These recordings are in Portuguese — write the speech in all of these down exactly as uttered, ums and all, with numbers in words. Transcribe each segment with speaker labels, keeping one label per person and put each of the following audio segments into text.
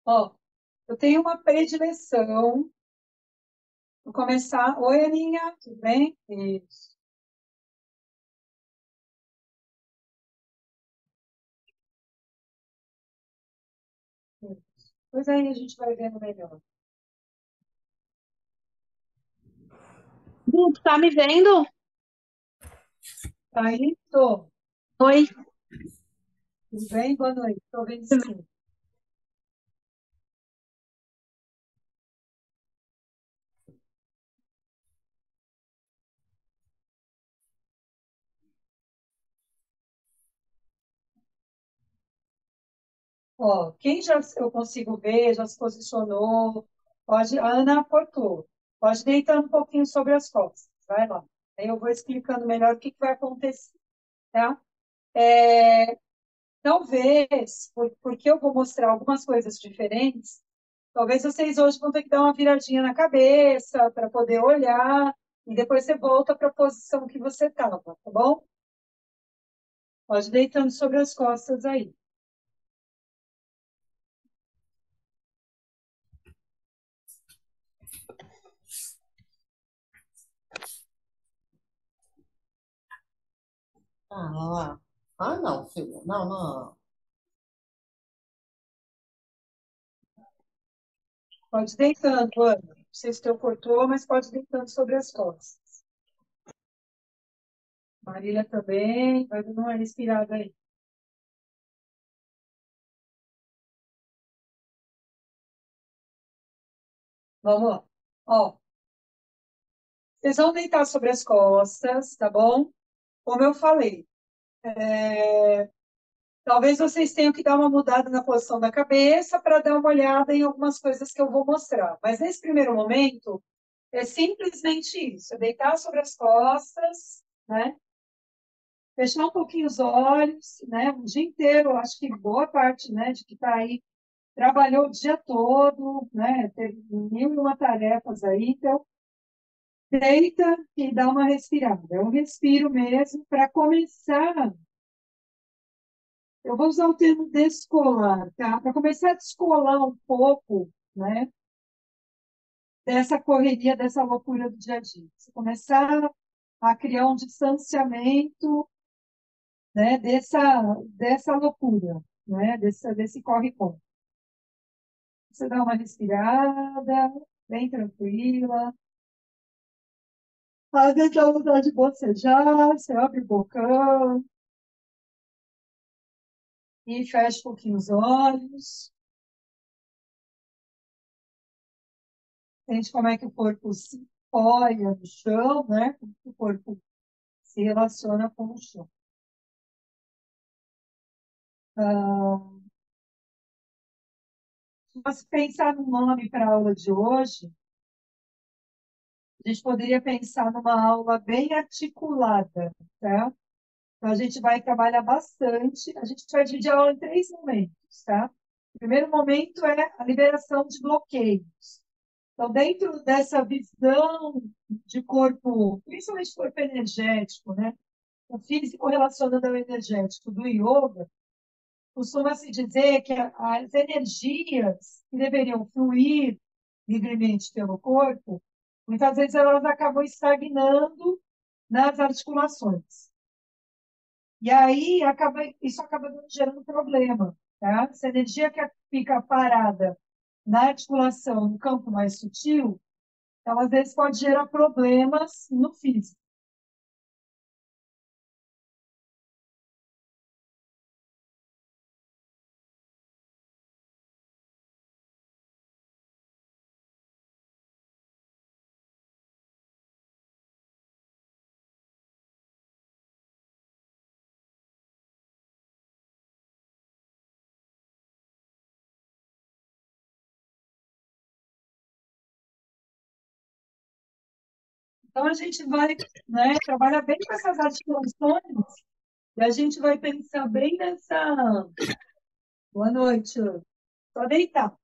Speaker 1: Ó, eu tenho uma predileção. Vou começar. Oi, Aninha, tudo bem? Isso. Isso. Pois aí a gente vai vendo melhor.
Speaker 2: Du, tu tá me vendo?
Speaker 1: Tá aí? Tô.
Speaker 2: Oi.
Speaker 1: Tudo bem? Boa noite. Tô vendo sim. Ó, quem já eu consigo ver, já se posicionou, pode, a Ana aportou. Pode deitar um pouquinho sobre as costas. Vai lá. Aí eu vou explicando melhor o que que vai acontecer, tá? É, talvez, por- porque eu vou mostrar algumas coisas diferentes, talvez vocês hoje vão ter que dar uma viradinha na cabeça para poder olhar e depois você volta para a posição que você estava, tá bom? Pode deitando sobre as costas aí.
Speaker 3: Ah, lá. Ah, não, filha. Não, não.
Speaker 1: Pode deitando, Ana. Não sei se teu cortou, mas pode deitando sobre as costas. Marília também, vai dando uma respirada aí. Vamos lá. Ó, vocês vão deitar sobre as costas, tá bom? Como eu falei, talvez vocês tenham que dar uma mudada na posição da cabeça para dar uma olhada em algumas coisas que eu vou mostrar. Mas nesse primeiro momento, é simplesmente isso: é deitar sobre as costas, né? Fechar um pouquinho os olhos, né? O dia inteiro, acho que boa parte, né, de que está aí trabalhou o dia todo, né? Teve mil e uma tarefas aí, então deita e dá uma respirada. É um respiro mesmo para começar. Eu vou usar o termo descolar, tá? Para começar a descolar um pouco, né, dessa correria, dessa loucura do dia a dia. Você começar a criar um distanciamento, né, dessa, dessa loucura, né, desse, desse corre-corre. Você dá uma respirada, bem tranquila. Às vezes dá vontade de bocejar, você abre o bocão e fecha um pouquinho os olhos. Sente como é que o corpo se apoia no chão, né? Como que o corpo se relaciona com o chão. Ah, se você pensar no nome para a aula de hoje, a gente poderia pensar numa aula bem articulada, tá? Então, a gente vai trabalhar bastante. A gente vai dividir a aula em três momentos, tá? O primeiro momento é a liberação de bloqueios. Então, dentro dessa visão de corpo, principalmente corpo energético, né? O físico relacionado ao energético do yoga, costuma-se dizer que as energias que deveriam fluir livremente pelo corpo, muitas vezes elas acabam estagnando nas articulações. E aí acaba, isso acaba gerando problema, tá? Essa energia que fica parada na articulação, no campo mais sutil, ela às vezes pode gerar problemas no físico. Então a gente vai, né, trabalhar bem com essas articulações e a gente vai pensar bem nessa. Boa noite, só deitar.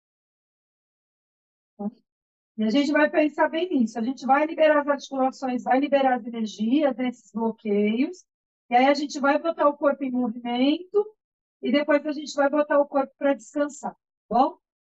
Speaker 1: Tá? E a gente vai pensar bem nisso. A gente vai liberar as articulações, vai liberar as energias desses bloqueios, e aí a gente vai botar o corpo em movimento e depois a gente vai botar o corpo para descansar, tá bom?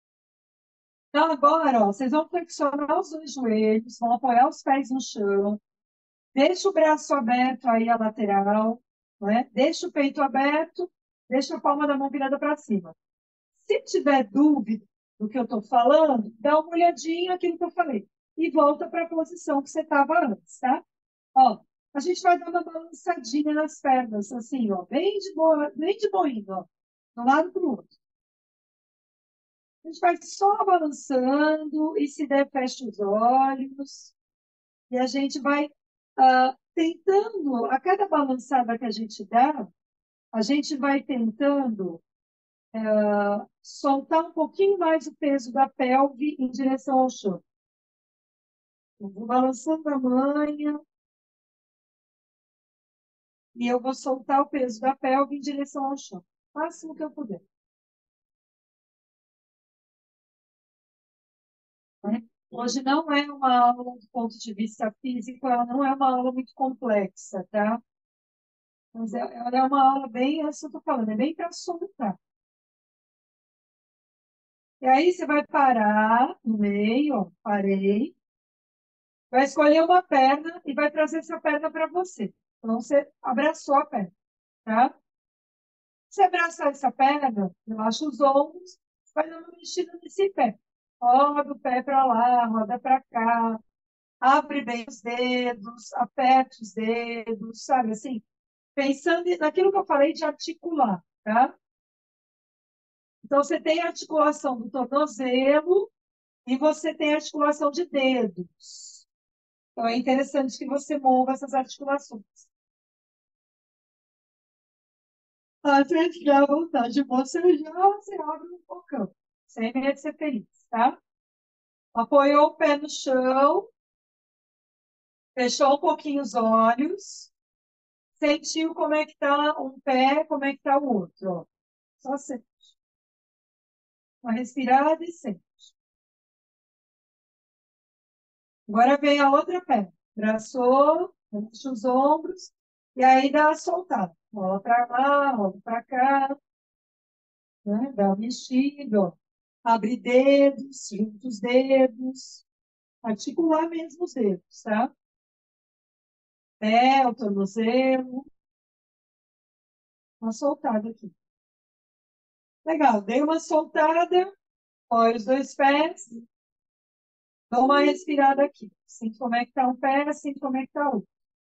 Speaker 1: Então, agora, ó, vocês vão flexionar os dois joelhos, vão apoiar os pés no chão, deixa o braço aberto aí, a lateral, né? Deixa o peito aberto, deixa a palma da mão virada para cima. Se tiver dúvida do que eu estou falando, dá uma olhadinha naquilo que eu falei e volta para a posição que você estava antes, tá? Ó, a gente vai dar uma balançadinha nas pernas, assim, ó, bem de boa, bem de boinha, ó, de um lado para o outro. A gente vai só balançando e, se der, fecha os olhos. E a gente vai ah, tentando, a cada balançada que a gente dá, a gente vai tentando soltar um pouquinho mais o peso da pelve em direção ao chão. Eu vou balançando a manha e eu vou soltar o peso da pelve em direção ao chão, o máximo que eu puder. Né? Hoje não é uma aula do ponto de vista físico, ela não é uma aula muito complexa, tá? Mas é- ela é uma aula bem, é isso que eu estou falando, é bem para soltar. E aí você vai parar no meio, ó, parei, vai escolher uma perna e vai trazer essa perna para você. Então você abraçou a perna, tá? Você abraçar essa perna, relaxa os ombros, vai dar uma mexida nesse pé. Roda o pé para lá, roda para cá, abre bem os dedos, aperta os dedos, sabe assim? Pensando naquilo que eu falei de articular, tá? Então, você tem a articulação do tornozelo e você tem a articulação de dedos. Então, é interessante que você mova essas articulações. Até que dá vontade de bocejar, você abre um bocão. Sem medo de ser feliz, tá? Apoiou o pé no chão, fechou um pouquinho os olhos, sentiu como é que tá um pé, como é que tá o outro, ó. Só sente. Uma respirada e sente. Agora vem a outra perna. Braçou, fecha os ombros, e aí dá a soltada. Rola para lá, rola para cá, né? Dá uma mexida, ó. Abre dedos, junta os dedos, articular mesmo os dedos, tá? Pé, o tornozelo, uma soltada aqui. Legal, dei uma soltada, olha os dois pés, dou uma respirada aqui. Sinto como é que tá um pé, sinto como é que tá o outro.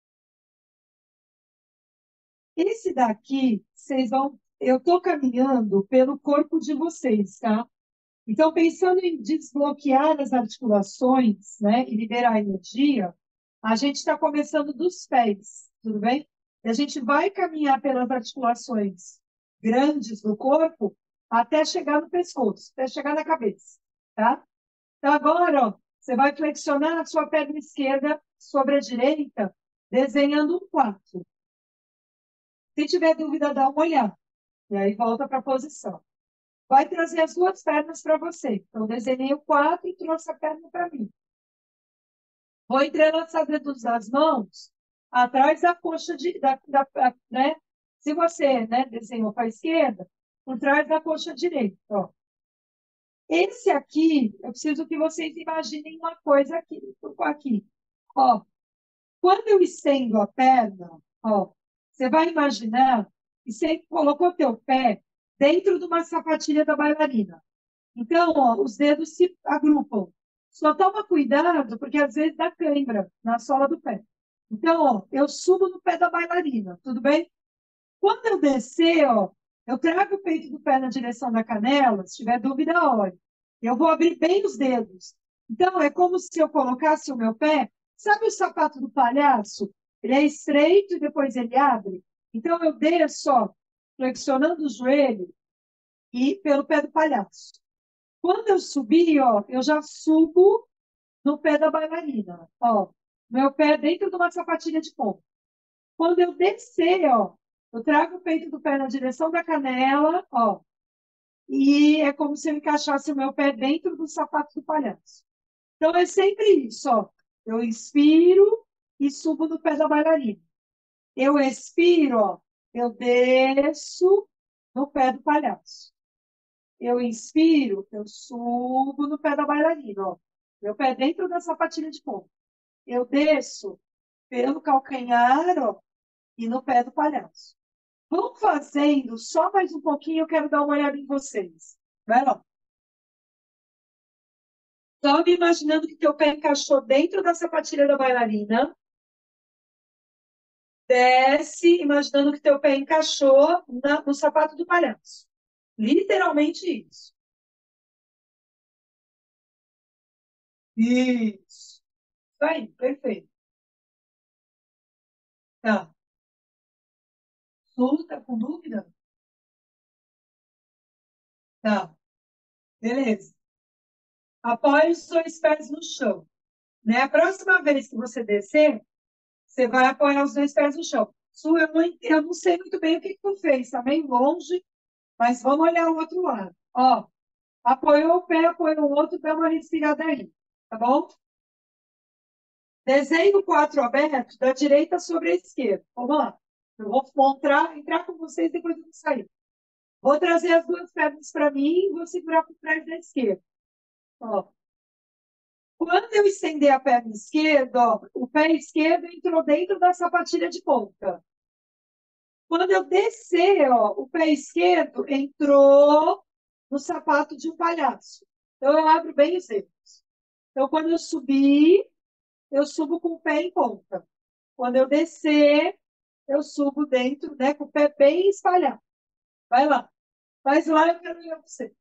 Speaker 1: Esse daqui, vocês vão. Eu estou caminhando pelo corpo de vocês, tá? Então, pensando em desbloquear as articulações, né, e liberar energia, a gente está começando dos pés, tudo bem? E a gente vai caminhar pelas articulações grandes do corpo até chegar no pescoço, até chegar na cabeça, tá? Então, agora, ó, você vai flexionar a sua perna esquerda sobre a direita, desenhando um quatro. Se tiver dúvida, dá uma olhada. E aí volta para a posição. Vai trazer as duas pernas para você. Então, desenhei o quatro e trouxe a perna para mim. Vou entrelaçar dedos das mãos atrás da coxa de, da, da, né? Se você, né, desenhou para a esquerda, por trás da coxa direita. Ó. Esse aqui, eu preciso que vocês imaginem uma coisa aqui, aqui. Ó, quando eu estendo a perna, ó, você vai imaginar que você colocou teu pé dentro de uma sapatilha da bailarina. Então, ó, os dedos se agrupam. Só toma cuidado, porque às vezes dá cãibra na sola do pé. Então, ó, eu subo no pé da bailarina, tudo bem? Quando eu descer, ó, eu trago o peito do pé na direção da canela, se tiver dúvida, olhe. Eu vou abrir bem os dedos. Então, é como se eu colocasse o meu pé, sabe o sapato do palhaço? Ele é estreito e depois ele abre. Então, eu desço, ó, flexionando o joelho e pelo pé do palhaço. Quando eu subir, ó, eu já subo no pé da bailarina, ó. Meu pé dentro de uma sapatilha de ponta. Quando eu descer, ó, eu trago o peito do pé na direção da canela, ó. E é como se eu encaixasse o meu pé dentro do sapato do palhaço. Então é sempre isso, ó. Eu inspiro e subo no pé da bailarina. Eu expiro, ó. Eu desço no pé do palhaço. Eu inspiro, eu subo no pé da bailarina, ó. Meu pé dentro da sapatilha de ponta. Eu desço pelo calcanhar, ó, e no pé do palhaço. Vão fazendo só mais um pouquinho, eu quero dar uma olhada em vocês. Vai lá. Sobe imaginando que teu pé encaixou dentro da sapatilha da bailarina. Desce imaginando que teu pé encaixou na- no sapato do palhaço. Literalmente isso. Isso. Isso aí, perfeito. Tá. Sul, tá com dúvida? Tá. Beleza. Apoie os dois pés no chão. Né? A próxima vez que você descer, você vai apoiar os dois pés no chão. Su, eu não, eu não sei muito bem o que, que tu fez, tá meio longe, mas vamos olhar o outro lado. Ó, apoiou o pé, apoiou o outro, dá uma respirada aí, tá bom? Desenho quatro aberto, da direita sobre a esquerda. Vamos lá. Eu vou mostrar, entrar com vocês, depois eu vou sair. Vou trazer as duas pernas para mim e vou segurar por trás da esquerda. Ó. Quando eu estender a perna esquerda, ó, o pé esquerdo entrou dentro da sapatilha de ponta. Quando eu descer, ó, o pé esquerdo entrou no sapato de um palhaço. Então, eu abro bem os dedos. Então, quando eu subir, eu subo com o pé em ponta. Quando eu descer, eu subo dentro, né, com o pé bem espalhado. Vai lá. Faz lá, eu quero ver vocês.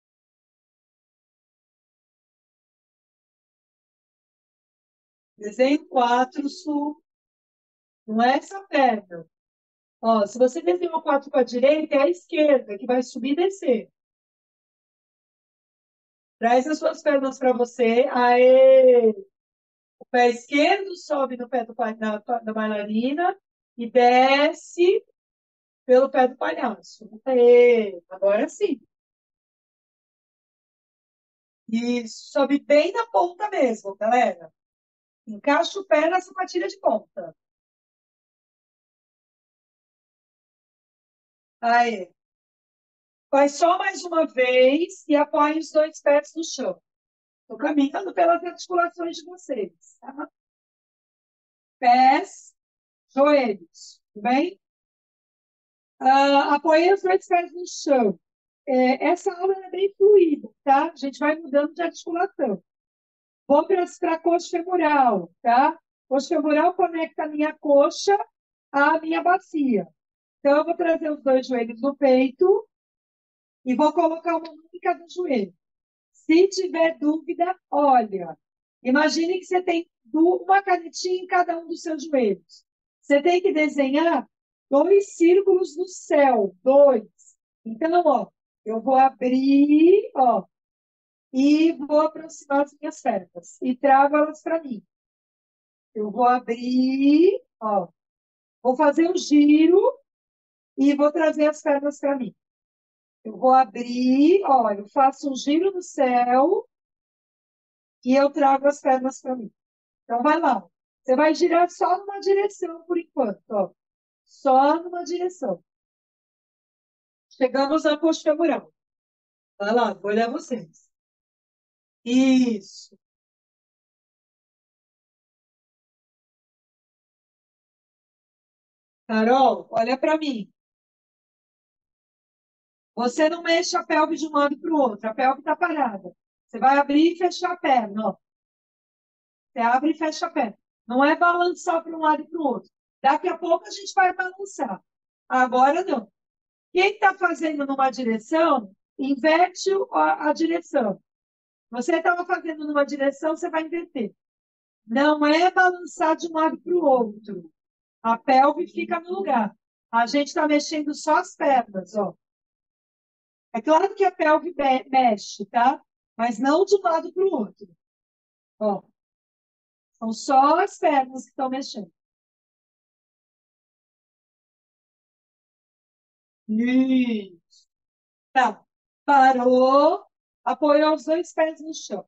Speaker 1: Desenho quatro, subo. Não é essa perna. Ó, se você desenhou quatro com a direita, é a esquerda, que vai subir e descer. Traz as suas pernas para você. Aê! O pé esquerdo sobe no pé do, da, da bailarina e desce pelo pé do palhaço. Aê! Agora sim. Isso, sobe bem na ponta mesmo, galera. Encaixa o pé na sapatilha de ponta. Aí. Faz só mais uma vez e apoie os dois pés no chão. Estou caminhando pelas articulações de vocês. Tá? Pés, joelhos. Tudo bem? Ah, apoie os dois pés no chão. É, essa aula é bem fluida, tá? A gente vai mudando de articulação. Vou para a coxa femoral, tá? Coxa femoral conecta a minha coxa à minha bacia. Então, eu vou trazer os dois joelhos no peito e vou colocar uma mão em cada joelho. Se tiver dúvida, olha. Imagine que você tem uma canetinha em cada um dos seus joelhos. Você tem que desenhar dois círculos no céu, dois. Então, ó, eu vou abrir, ó, e vou aproximar as minhas pernas e trago elas para mim. Eu vou abrir, ó, vou fazer um giro e vou trazer as pernas para mim. Eu vou abrir, ó, eu faço um giro no céu e eu trago as pernas para mim. Então, vai lá. Você vai girar só numa direção por enquanto, ó. Só numa direção. Chegamos na coxa femoral. Vai lá, vou olhar vocês. Isso. Carol, olha para mim. Você não mexe a pelve de um lado para o outro. A pelve está parada. Você vai abrir e fechar a perna, ó. Você abre e fecha a perna. Não é balançar para um lado e para o outro. Daqui a pouco a gente vai balançar. Agora não. Quem está fazendo numa direção, inverte a, a direção. Você estava fazendo numa direção, você vai inverter. Não é balançar de um lado para o outro. A pelve fica no lugar. A gente está mexendo só as pernas, ó. É claro que a pelve mexe, tá? Mas não de um lado para o outro. Ó. São só as pernas que estão mexendo. Isso. Tá. Parou. Apoiou os dois pés no chão.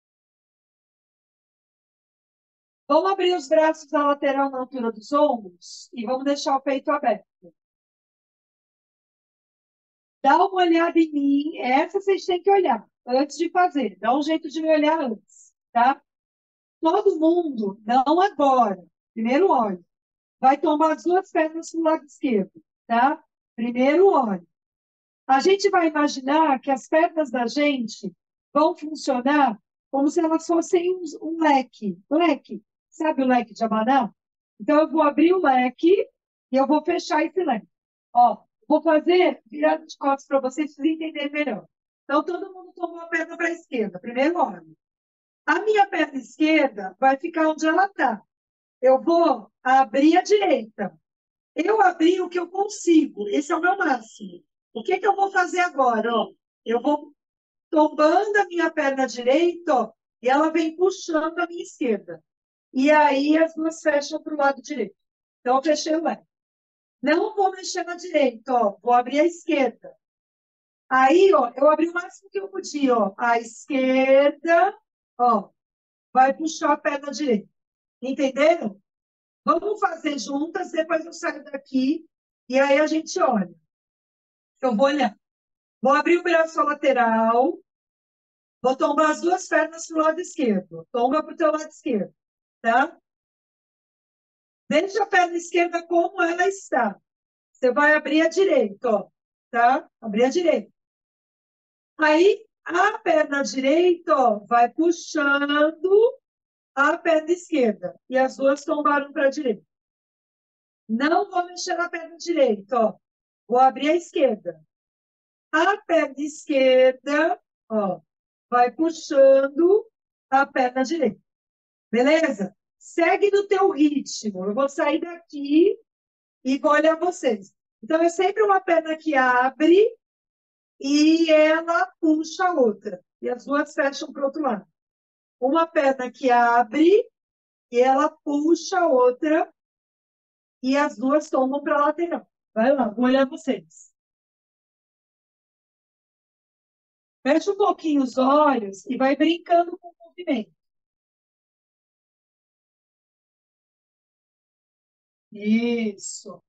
Speaker 1: Vamos abrir os braços na lateral na altura dos ombros e vamos deixar o peito aberto. Dá uma olhada em mim. Essa vocês têm que olhar antes de fazer. Dá um jeito de me olhar antes, tá? Todo mundo, não agora. Primeiro olho. Vai tomar as duas pernas pro lado esquerdo, tá? Primeiro olho. A gente vai imaginar que as pernas da gente vão funcionar como se elas fossem um, um leque. Leque. Sabe o leque de abanar? Então, eu vou abrir o leque e eu vou fechar esse leque. Ó, vou fazer virado de costas para vocês, vocês entenderem melhor. Então, todo mundo tomou a perna para a esquerda. Primeiro olho. A minha perna esquerda vai ficar onde ela está. Eu vou abrir a direita. Eu abri o que eu consigo. Esse é o meu máximo. O que que eu vou fazer agora? Ó, eu vou tombando a minha perna direita, ó, e ela vem puxando a minha esquerda. E aí as duas fecham para o lado direito. Então, eu fechei o leque. Não vou mexer na direita, ó, vou abrir a esquerda. Aí, ó, eu abri o máximo que eu podia, ó. A esquerda, ó, vai puxar a perna direita. Entenderam? Vamos fazer juntas, depois eu saio daqui e aí a gente olha. Eu vou olhar. Vou abrir o braço lateral, vou tombar as duas pernas para o lado esquerdo. Tomba para o teu lado esquerdo, tá? Deixa a perna esquerda como ela está. Você vai abrir a direita, ó, tá? Abrir a direita. Aí, a perna direita, ó, vai puxando a perna esquerda. E as duas tombaram para a direita. Não vou mexer na perna direita, ó. Vou abrir a esquerda. A perna esquerda, ó, vai puxando a perna direita. Beleza? Segue no teu ritmo. Eu vou sair daqui e vou olhar vocês. Então, é sempre uma perna que abre e ela puxa a outra. E as duas fecham para o outro lado. Uma perna que abre e ela puxa a outra e as duas tomam para a lateral. Vai lá, vou olhar vocês. Fecha um pouquinho os olhos e vai brincando com o movimento. Isso.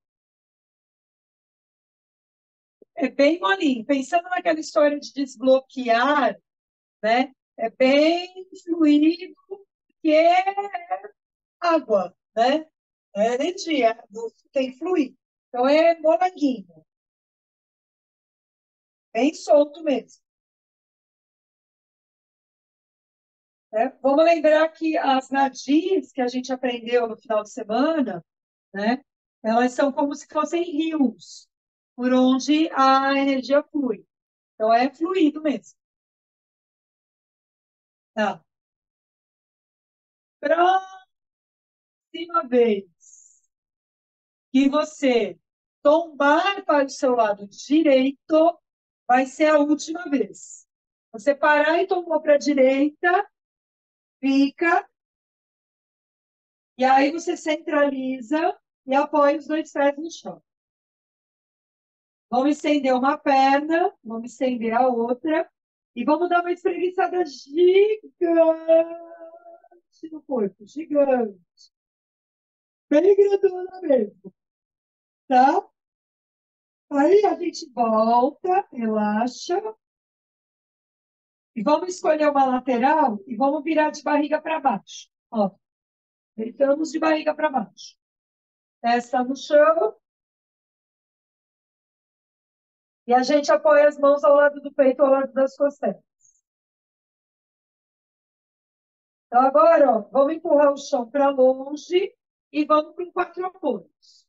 Speaker 1: É bem molinho. Pensando naquela história de desbloquear, né? É bem fluido, que é água, né? É energia, tem fluir. Então é molanguinho, bem solto mesmo. Né? Vamos lembrar que as nadis que a gente aprendeu no final de semana, né? Elas são como se fossem rios, por onde a energia flui. Então é fluido mesmo. Tá. Próxima vez que você tombar para o seu lado direito, vai ser a última vez. Você parar e tombou para a direita, fica, e aí você centraliza e apoia os dois pés no chão. Vamos estender uma perna, vamos estender a outra, e vamos dar uma espreguiçada gigante no corpo, gigante. Bem grandona mesmo, tá? Aí a gente volta, relaxa. E vamos escolher uma lateral e vamos virar de barriga para baixo. Ó, deitamos de barriga para baixo. Testa no chão. E a gente apoia as mãos ao lado do peito, ao lado das costelas. Então agora, ó, vamos empurrar o chão para longe e vamos para um quatro apoios.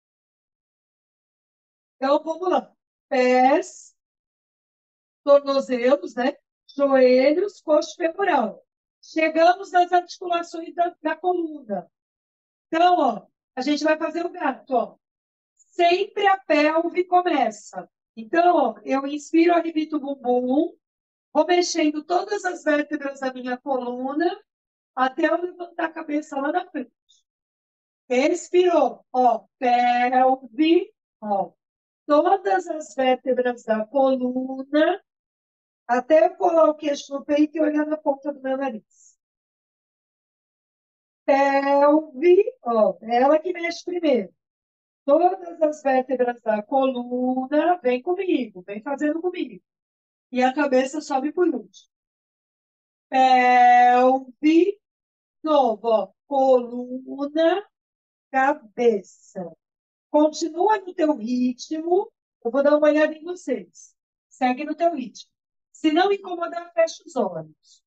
Speaker 1: Então vamos lá. Pés, tornozelos, né? Joelhos, coxa femoral. Chegamos nas articulações da, da coluna. Então, ó, a gente vai fazer o gato, ó. Sempre a pelve começa. Então, ó, eu inspiro, arrebito o bumbum, vou mexendo todas as vértebras da minha coluna até eu levantar a cabeça lá na frente. Expirou, ó, pelve, ó, todas as vértebras da coluna até eu colar o queixo no peito e olhar na ponta do meu nariz. Pelve, ó, é ela que mexe primeiro. Todas as vértebras da coluna, vem comigo, vem fazendo comigo. E a cabeça sobe por último. Pelve, novo, ó, coluna, cabeça. Continua no teu ritmo. Eu vou dar uma olhada em vocês. Segue no teu ritmo. Se não incomodar, fecha os olhos.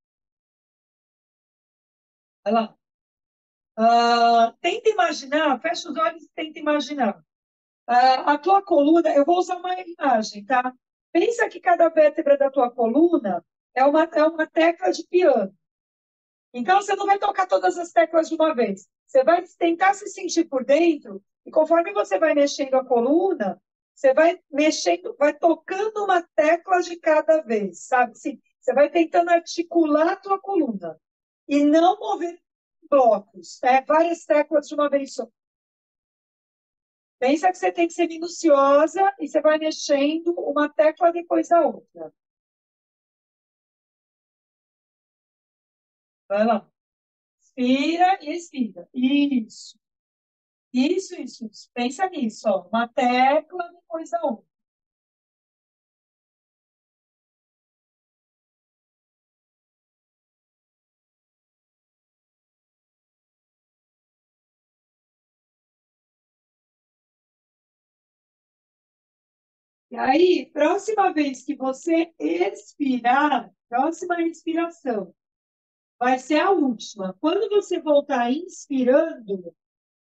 Speaker 1: Vai lá. Ah, tenta imaginar, fecha os olhos e tenta imaginar. Ah, a tua coluna, eu vou usar uma imagem, tá? Pensa que cada vértebra da tua coluna é uma, é uma tecla de piano. Então, você não vai tocar todas as teclas de uma vez. Você vai tentar se sentir por dentro, e conforme você vai mexendo a coluna, você vai mexendo, vai tocando uma tecla de cada vez, sabe? Sim, você vai tentando articular a tua coluna e não mover blocos, né? Várias teclas de uma vez só. Pensa que você tem que ser minuciosa e você vai mexendo uma tecla depois da outra. Vai lá. Inspira e expira. Isso. Isso, isso, isso. Pensa nisso, ó. Uma tecla depois da outra. E aí, próxima vez que você expirar, próxima inspiração, vai ser a última. Quando você voltar inspirando,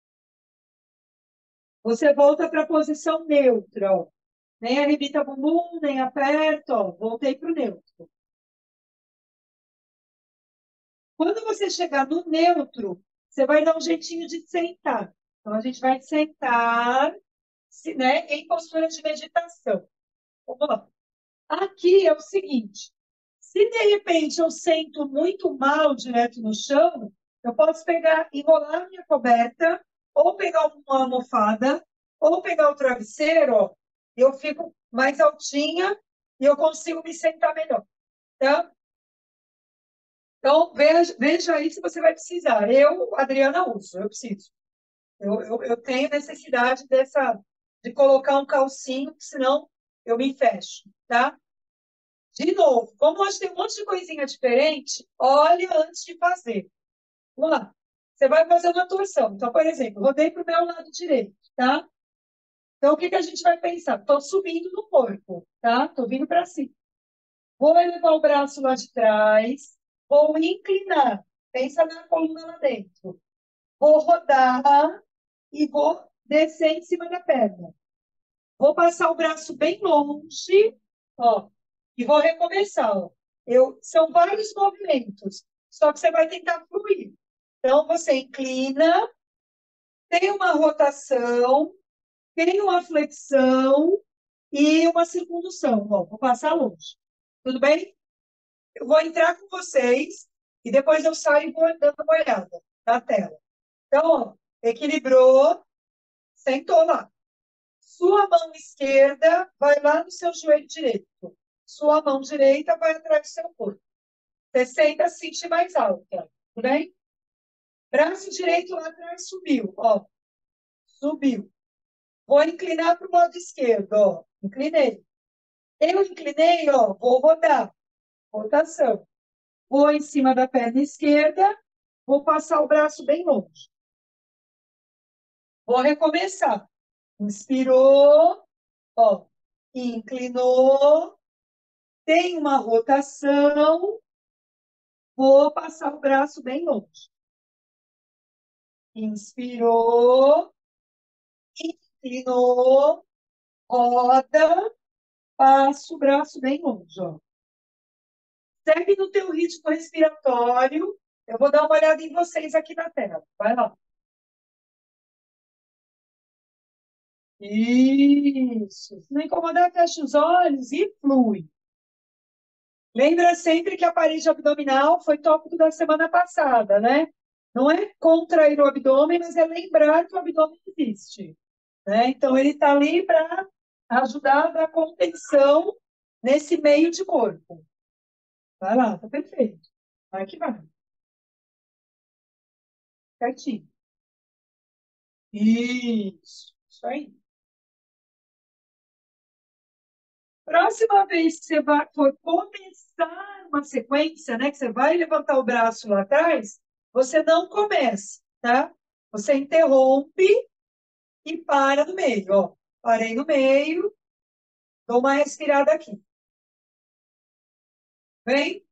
Speaker 1: você volta para a posição neutra, ó. Nem arrebita bumbum, nem aperta, ó. Voltei para o neutro. Quando você chegar no neutro, você vai dar um jeitinho de sentar. Então, a gente vai sentar, né, em postura de meditação. Vamos lá. Aqui é o seguinte: se de repente eu sento muito mal direto no chão, eu posso pegar, enrolar a minha coberta, ou pegar uma almofada, ou pegar o travesseiro, ó, eu fico mais altinha e eu consigo me sentar melhor. Tá? Então, veja, veja aí se você vai precisar. Eu, Adriana, uso, eu preciso. Eu, eu, eu tenho necessidade dessa, de colocar um calcinho, senão eu me fecho, tá? De novo, como hoje tem um monte de coisinha diferente, olha antes de fazer. Vamos lá. Você vai fazer uma torção. Então, por exemplo, rodei para o meu lado direito, tá? Então, o que, que a gente vai pensar? Estou subindo no corpo, tá? Estou vindo para cima. Vou elevar o braço lá de trás, vou inclinar. Pensa na coluna lá dentro. Vou rodar e vou descer em cima da perna. Vou passar o braço bem longe, ó, e vou recomeçar, ó. Eu, são vários movimentos, só que você vai tentar fluir. Então, você inclina, tem uma rotação, tem uma flexão e uma circundução. Ó, vou passar longe. Tudo bem? Eu vou entrar com vocês e depois eu saio e vou dando uma olhada na tela. Então, ó, equilibrou, sentou lá. Sua mão esquerda vai lá no seu joelho direito. Sua mão direita vai atrás do seu corpo. Você senta, sente mais alta. Tudo bem? Braço direito lá atrás subiu. Ó, subiu. Vou inclinar para o lado esquerdo. Ó, inclinei. Eu inclinei, ó, vou rodar. Rotação. Vou em cima da perna esquerda. Vou passar o braço bem longe. Vou recomeçar. Inspirou. Ó, inclinou. Tem uma rotação. Vou passar o braço bem longe. Inspirou, inclinou, roda, passa o braço bem longe. Ó. Segue no teu ritmo respiratório. Eu vou dar uma olhada em vocês aqui na tela. Vai lá. Isso. Se não incomodar, fecha os olhos e flui. Lembra sempre que a parede abdominal foi tópico da semana passada, né? Não é contrair o abdômen, mas é lembrar que o abdômen existe. Né? Então, ele está ali para ajudar a dar contenção nesse meio de corpo. Vai lá, tá perfeito. Vai que vai. Certinho. Isso. Isso aí. Próxima vez que você vai, for começar uma sequência, né? Que você vai levantar o braço lá atrás, você não começa, tá? Você interrompe e para no meio, ó. Parei no meio, dou uma respirada aqui. Vem?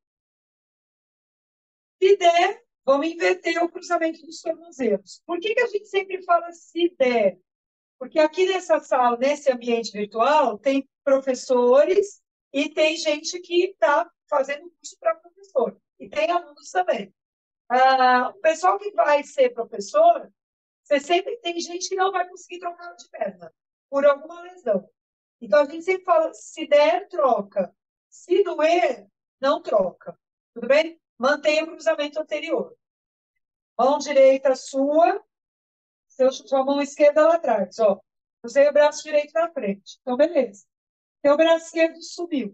Speaker 1: Se der, vamos inverter o cruzamento dos tornozelos. Por que que a gente sempre fala se der? Porque aqui nessa sala, nesse ambiente virtual, tem professores e tem gente que está fazendo curso para professor. E tem alunos também. Ah, o pessoal que vai ser professor, você sempre tem gente que não vai conseguir trocar de perna, por alguma lesão. Então, a gente sempre fala, se der, troca. Se doer, não troca. Tudo bem? Mantenha o cruzamento anterior. Mão direita sua, seu, sua mão esquerda lá atrás, ó. Usei o braço direito na frente. Então, beleza. Seu braço esquerdo subiu.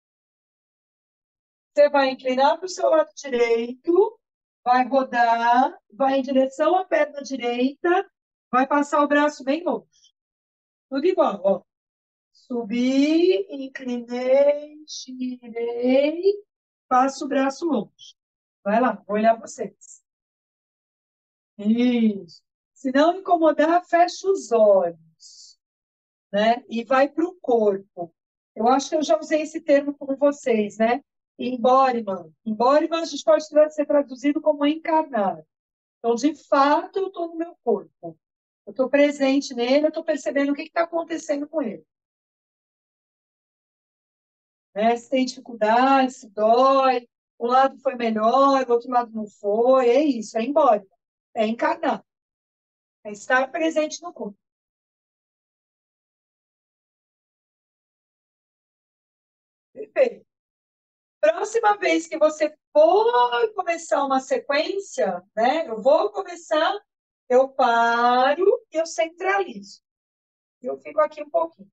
Speaker 1: Você vai inclinar para o seu lado direito, vai rodar, vai em direção à perna direita, vai passar o braço bem longe. Tudo igual, ó. Subi, inclinei, tirei, passo o braço longe. Vai lá, vou olhar vocês. Isso. Se não incomodar, fecha os olhos, né? E vai para o corpo. Eu acho que eu já usei esse termo com vocês, né? Embodiment. Embodiment a gente pode ser traduzido como encarnar. Então, de fato, eu estou no meu corpo. Eu estou presente nele, eu estou percebendo o que está acontecendo com ele. Né? Se tem dificuldade, se dói, um lado foi melhor, o outro lado não foi, é isso, é embora, é encarnar, é estar presente no corpo. Perfeito. Próxima vez que você for começar uma sequência, né? Eu vou começar, eu paro e eu centralizo. Eu fico aqui um pouquinho.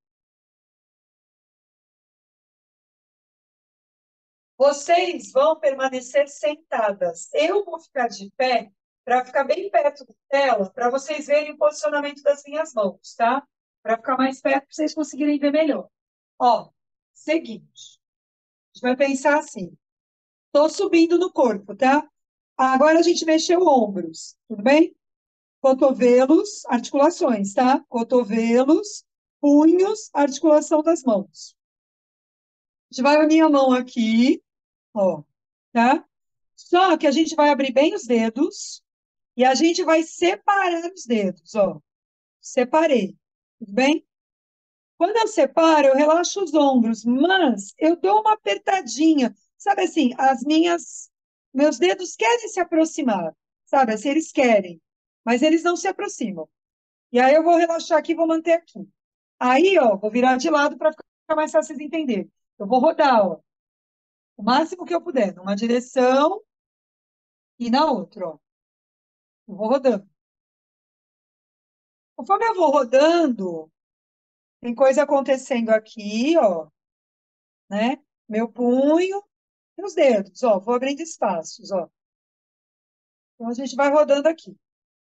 Speaker 1: Vocês vão permanecer sentadas. Eu vou ficar de pé para ficar bem perto da tela, para vocês verem o posicionamento das minhas mãos, tá? Para ficar mais perto, para vocês conseguirem ver melhor. Ó, seguinte. A gente vai pensar assim. Estou subindo no corpo, tá? Agora a gente mexeu ombros, tudo bem? Cotovelos, articulações, tá? Cotovelos, punhos, articulação das mãos. A gente vai unir a mão aqui, ó, tá? Só que a gente vai abrir bem os dedos e a gente vai separar os dedos, ó. Separei, tudo bem? Quando eu separo, eu relaxo os ombros, mas eu dou uma apertadinha. Sabe assim, as minhas, meus dedos querem se aproximar, sabe? Assim, eles querem, mas eles não se aproximam. E aí eu vou relaxar aqui e vou manter aqui. Aí, ó, vou virar de lado para ficar mais fácil de entender. Eu vou rodar, ó, o máximo que eu puder, numa direção e na outra, ó. Eu vou rodando. Conforme eu vou rodando, tem coisa acontecendo aqui, ó, né? Meu punho e os dedos, ó, vou abrindo espaços, ó. Então a gente vai rodando aqui.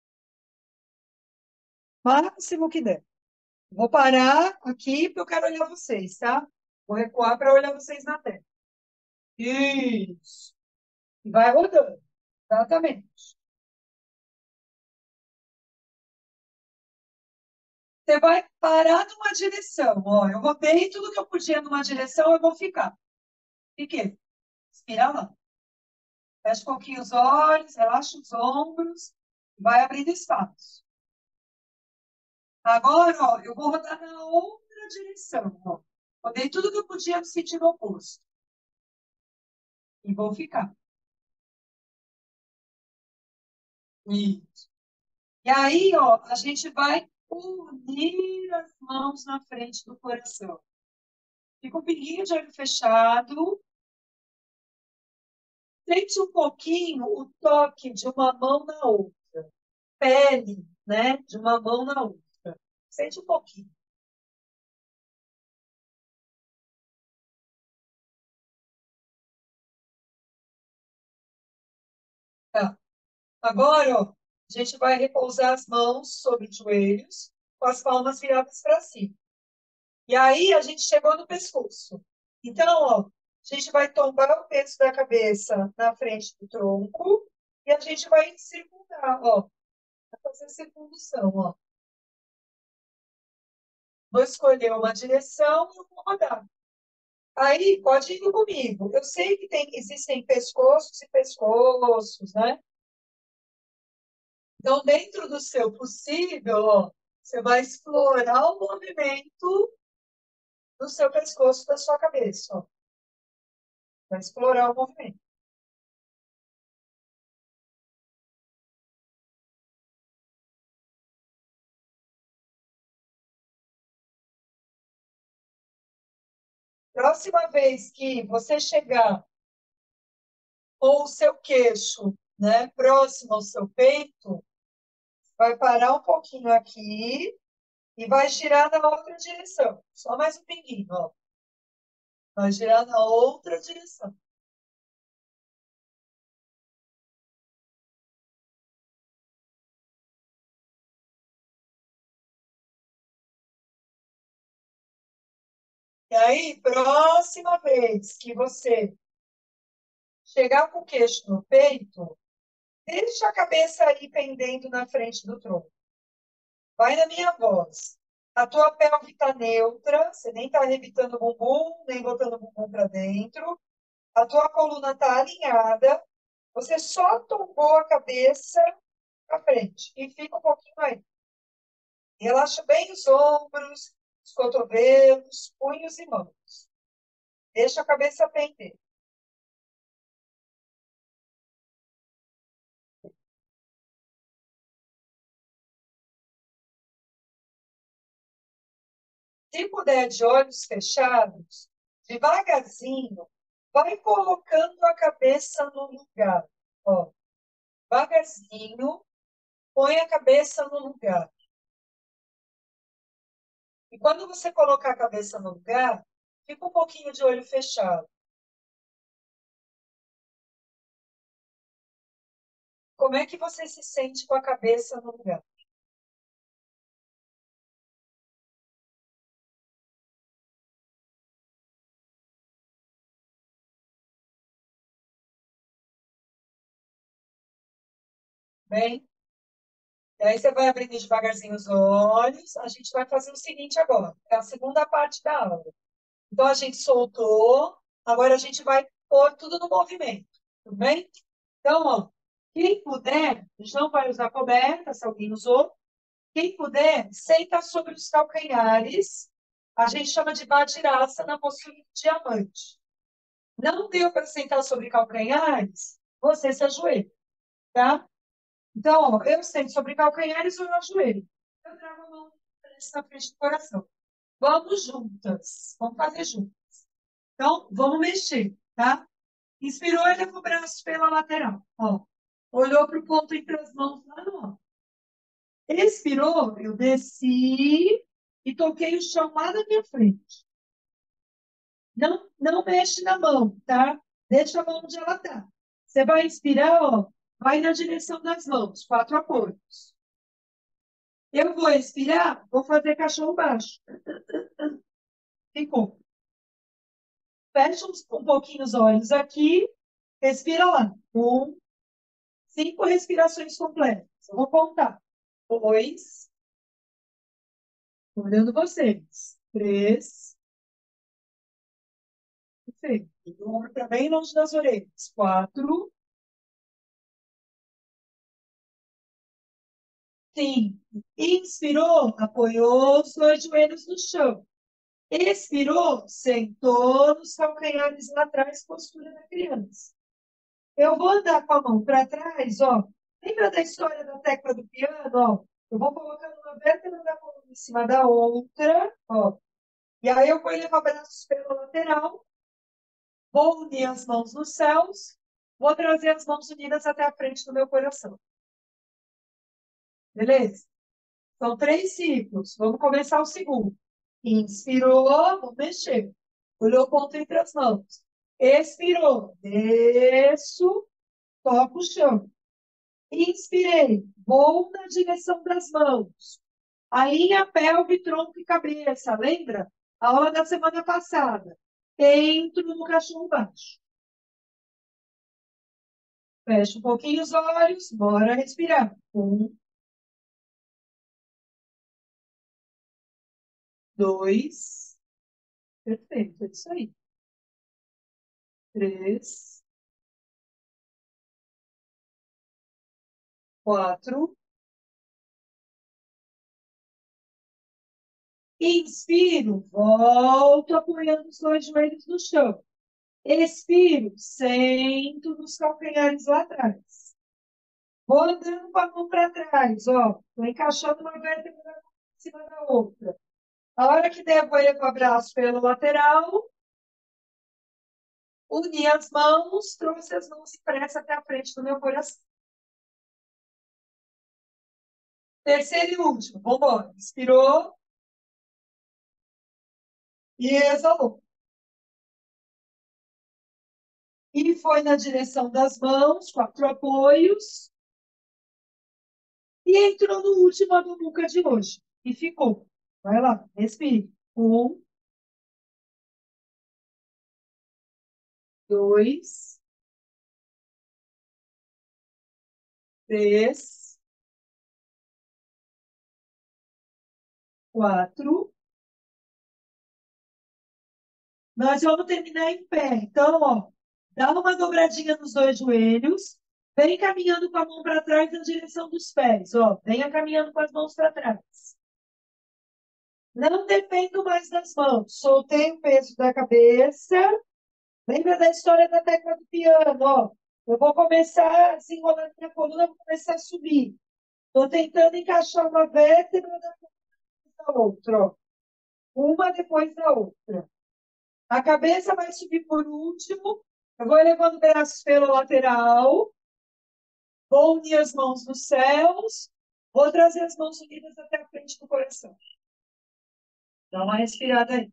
Speaker 1: Máximo que der. Vou parar aqui porque eu quero olhar vocês, tá? Vou recuar para olhar vocês na tela. Isso. E vai rodando. Exatamente. Você vai parar numa direção, ó. Eu rodei tudo que eu podia numa direção, eu vou ficar. Fiquei. Respira lá. Fecha um pouquinho os olhos, relaxa os ombros, vai abrindo espaço. Agora, ó, eu vou rodar na outra direção, ó. Rodei tudo que eu podia no sentido oposto. E vou ficar. Isso. E aí, ó, a gente vai unir as mãos na frente do coração. Fica um pinguinho de olho fechado. Sente um pouquinho o toque de uma mão na outra. Pele, né? De uma mão na outra. Sente um pouquinho. Tá. Agora, ó, a gente vai repousar as mãos sobre os joelhos. com as palmas viradas para cima. E aí a gente chegou no pescoço. Então, ó, a gente vai tombar o peso da cabeça na frente do tronco e a gente vai circundar, ó. Vai fazer circundução, ó. Vou escolher uma direção e eu vou rodar. Aí, pode ir comigo. Eu sei que tem, existem pescoços e pescoços, né? Então, dentro do seu possível, ó, você vai explorar o movimento do seu pescoço, da sua cabeça, ó. Vai explorar o movimento. Próxima vez que você chegar com o seu queixo, né, próximo ao seu peito, vai parar um pouquinho aqui e vai girar na outra direção. Só mais um pinguinho, ó. Vai girar na outra direção. E aí, próxima vez que você chegar com o queixo no peito, deixa a cabeça aí pendendo na frente do tronco. Vai na minha voz. A tua pelve está neutra, você nem está arrebitando o bumbum, nem botando o bumbum para dentro. A tua coluna está alinhada. Você só tombou a cabeça para frente. E fica um pouquinho aí. Relaxa bem os ombros, os cotovelos, punhos e mãos. Deixa a cabeça pender. Se puder, de olhos fechados, devagarzinho, vai colocando a cabeça no lugar. Ó, devagarzinho, põe a cabeça no lugar. E quando você colocar a cabeça no lugar, fica um pouquinho de olho fechado. Como é que você se sente com a cabeça no lugar? Bem? E aí você vai abrindo devagarzinho os olhos. A gente vai fazer o seguinte agora. É a segunda parte da aula. Então, a gente soltou. Agora, a gente vai pôr tudo no movimento. Tudo bem? Então, ó, quem puder, a gente não vai usar coberta, se alguém usou. Quem puder, senta sobre os calcanhares. A gente chama de Vajrasana na postura de diamante. Não deu para sentar sobre calcanhares, você se ajoelha, tá? Então, ó, eu sento sobre calcanhares ou eu ajoelho. Eu trago a mão na frente do coração. Vamos juntas. Vamos fazer juntas. Então, vamos mexer, tá? Inspirou, eleva o braço pela lateral. Ó. Olhou para o ponto entre as mãos lá no alto. Expirou, eu desci e toquei o chão lá na minha frente. Não, não mexe na mão, tá? Deixa a mão onde ela tá. Você vai inspirar, ó, vai na direção das mãos, quatro apoios. Eu vou expirar, vou fazer cachorro baixo. Ficou. Fecha um pouquinho os olhos aqui, respira lá. Um, cinco respirações completas. Eu vou contar. Dois, tô olhando vocês. Três, perfeito. O ombro para bem longe das orelhas. Quatro, cinco. Inspirou, apoiou os dois joelhos no chão. Expirou, sentou nos calcanhares lá atrás, postura da criança. Eu vou andar com a mão para trás, ó. Lembra da história da tecla do piano, ó? Eu vou colocando uma vértebra da mão em cima da outra, ó. E aí eu vou levar braços pela lateral, vou unir as mãos nos céus, vou trazer as mãos unidas até a frente do meu coração. Beleza? São três ciclos. Vamos começar o segundo. Inspirou, vou mexer. Olhou o ponto entre as mãos. Expirou, desço, toco o chão. Inspirei, vou na direção das mãos. Alinha pelve, tronco e cabeça. Lembra? A aula da semana passada. Entro no cachorro baixo. Fecha um pouquinho os olhos. Bora respirar. Um. Dois. Perfeito, é isso aí. Três. Quatro. Inspiro, volto apoiando os dois joelhos no chão. Expiro, sento nos calcanhares lá atrás. Vou andando com a mão para trás, ó. Estou encaixando uma vértebra em cima da outra. A hora que der, vou levar o braço pela lateral. Uni as mãos, trouxe as mãos impressas até a frente do meu coração. Terceiro e último, vamos embora. Inspirou. E exalou. E foi na direção das mãos, quatro apoios. E entrou no último Amumuca de hoje. E ficou. Vai lá, respire. Um, dois, três, quatro. Nós vamos terminar em pé. Então, ó, dá uma dobradinha nos dois joelhos. Vem caminhando com a mão para trás na direção dos pés. Ó, venha caminhando com as mãos para trás. Não dependo mais das mãos. Soltei o peso da cabeça. Lembra da história da tecla do piano, ó. Eu vou começar desenrolando minha coluna, vou começar a subir. Estou tentando encaixar uma vértebra da outra, ó. Uma depois da outra. A cabeça vai subir por último. Eu vou elevando os braços pela lateral. Vou unir as mãos nos céus. Vou trazer as mãos unidas até a frente do coração. Dá uma respirada aí.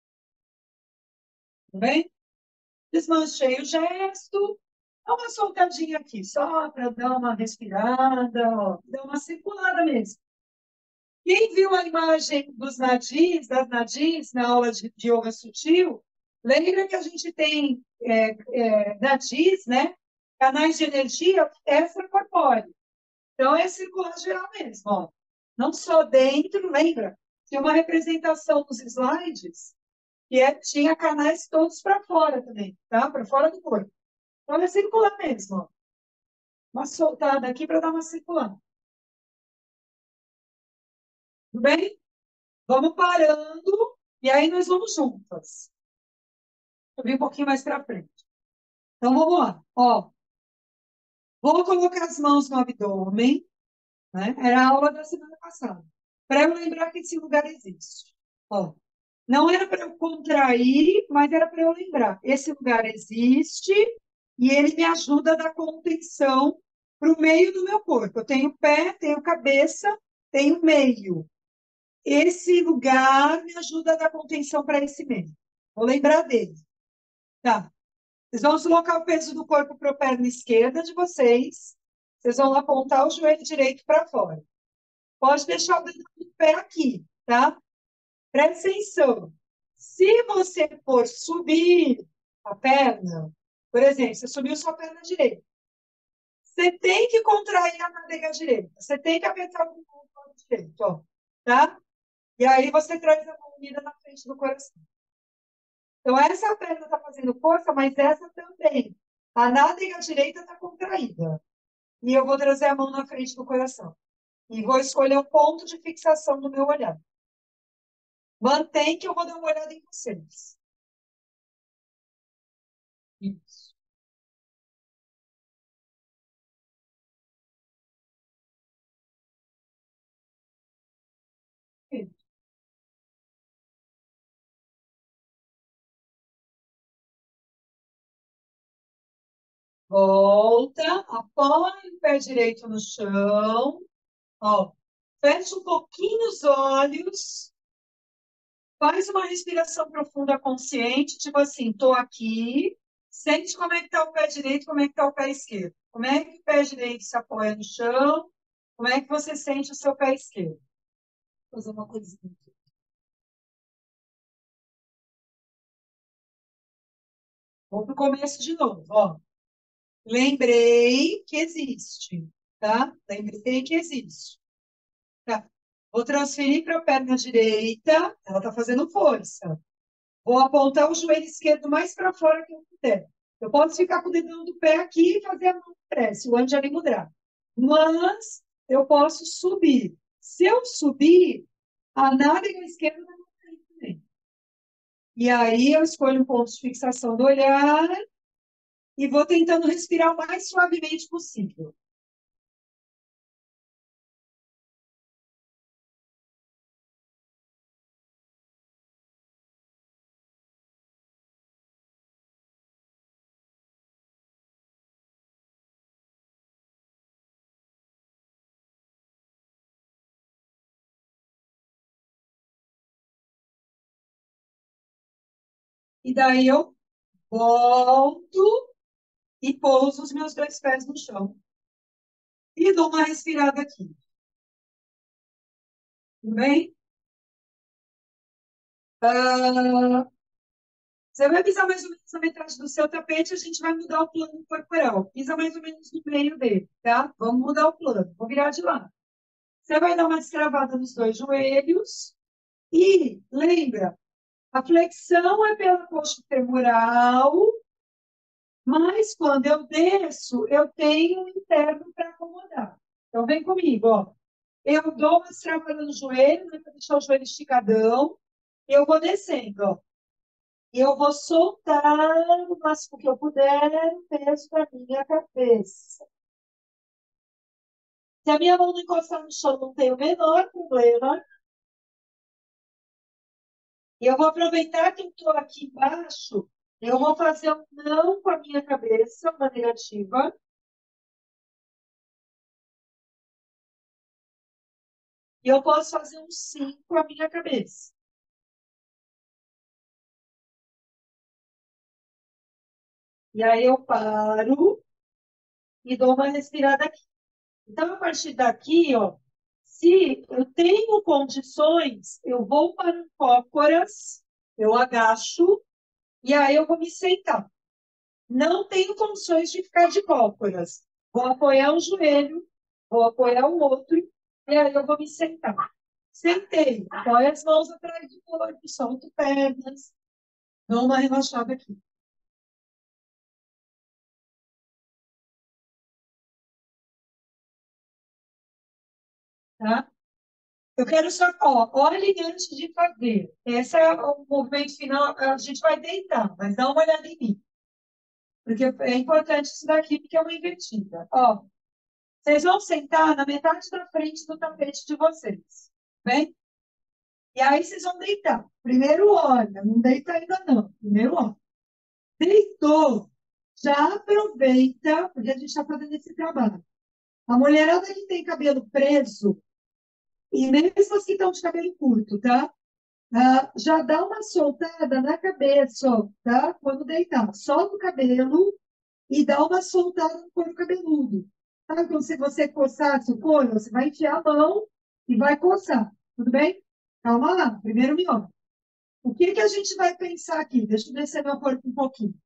Speaker 1: Tudo bem? Desmanchei o gesto. Dá uma soltadinha aqui, só para dar uma respirada, ó, dar uma circulada mesmo. Quem viu a imagem dos nadis, das nadis, na aula de, de yoga sutil, lembra que a gente tem é, é, nadis, né? Canais de energia extracorpóreo. Então, é circular geral mesmo, ó. Não só dentro, lembra? Tinha uma representação nos slides que é, tinha canais todos para fora também, tá? Para fora do corpo. Então, é circular mesmo, ó. Uma soltada aqui para dar uma circulada. Tudo bem? Vamos parando e aí nós vamos juntas. Vou vir um pouquinho mais para frente. Então, vamos lá. Ó, vou colocar as mãos no abdômen, né? Era a aula da semana passada. Para eu lembrar que esse lugar existe. Ó, não era para eu contrair, mas era para eu lembrar. Esse lugar existe e ele me ajuda a dar contenção para o meio do meu corpo. Eu tenho pé, tenho cabeça, tenho meio. Esse lugar me ajuda a dar contenção para esse meio. Vou lembrar dele. Tá. Vocês vão deslocar o peso do corpo para a perna esquerda de vocês. Vocês vão apontar o joelho direito para fora. Pode deixar o dedo do pé aqui, tá? Presta atenção. Se você for subir a perna, por exemplo, você subiu sua perna direita, você tem que contrair a nádega direita. Você tem que apertar o lado direito, ó, tá? E aí você traz a mão unida na frente do coração. Então, essa perna está fazendo força, mas essa também. A nádega direita está contraída. E eu vou trazer a mão na frente do coração. E vou escolher o ponto de fixação do meu olhar. Mantém que eu vou dar uma olhada em vocês. Isso. Isso. Volta, apoia o pé direito no chão. Ó, fecha um pouquinho os olhos. Faz uma respiração profunda consciente, tipo assim, tô aqui. Sente como é que tá o pé direito, como é que tá o pé esquerdo. Como é que o pé direito se apoia no chão? Como é que você sente o seu pé esquerdo? fazer uma coisinha aqui. Vou para o começo de novo, ó. Lembrei que existe, tá? Lembrei que existe. Tá. Vou transferir para a perna direita, ela está fazendo força. Vou apontar o joelho esquerdo mais para fora que eu puder. Eu posso ficar com o dedão do pé aqui e fazer a mão prece, o Anjali Mudra. Mas eu posso subir. Se eu subir, a nádega esquerda vai cair também. E aí eu escolho um ponto de fixação do olhar e vou tentando respirar o mais suavemente possível. E daí eu volto e pouso os meus dois pés no chão. E dou uma respirada aqui. Tudo bem? Uh, você vai pisar mais ou menos na metade do seu tapete, a gente vai mudar o plano corporal. Pisa mais ou menos no meio dele, tá? Vamos mudar o plano. Vou virar de lado. Você vai dar uma destravada nos dois joelhos. E lembra, a flexão é pela coxa femoral, mas quando eu desço, eu tenho um interno para acomodar. Então, vem comigo, ó. Eu dou uma destravada no joelho, né, para deixar o joelho esticadão. Eu vou descendo, ó. E eu vou soltar o máximo que eu puder o peso da minha cabeça. Se a minha mão não encostar no chão, não tem o menor problema. E eu vou aproveitar que eu estou aqui embaixo, eu vou fazer um não com a minha cabeça, uma negativa. E eu posso fazer um sim com a minha cabeça. E aí eu paro e dou uma respirada aqui. Então, a partir daqui, ó, se eu tenho condições, eu vou para o cócoras, eu agacho, e aí eu vou me sentar. Não tenho condições de ficar de cócoras. Vou apoiar um joelho, vou apoiar o outro, e aí eu vou me sentar. Sentei, apoio as mãos atrás do corpo, solto pernas, dou uma relaxada aqui. Tá? Eu quero só, ó, olhem antes de fazer. Esse é o movimento final, a gente vai deitar, mas dá uma olhada em mim. Porque é importante isso daqui, porque é uma invertida. Ó, vocês vão sentar na metade da frente do tapete de vocês, bem? E aí vocês vão deitar. Primeiro olha, não deita ainda não. Primeiro olha. Deitou, já aproveita, porque a gente está fazendo esse trabalho. A mulherada que tem cabelo preso, e mesmo as que estão de cabelo curto, tá? Ah, já dá uma soltada na cabeça, ó, tá? Quando deitar. Solta o cabelo e dá uma soltada no couro cabeludo. Sabe quando se você coçar o couro, você vai enfiar a mão e vai coçar. Tudo bem? Calma lá, primeiro miolo. O que que a gente vai pensar aqui? Deixa eu descer meu corpo um pouquinho.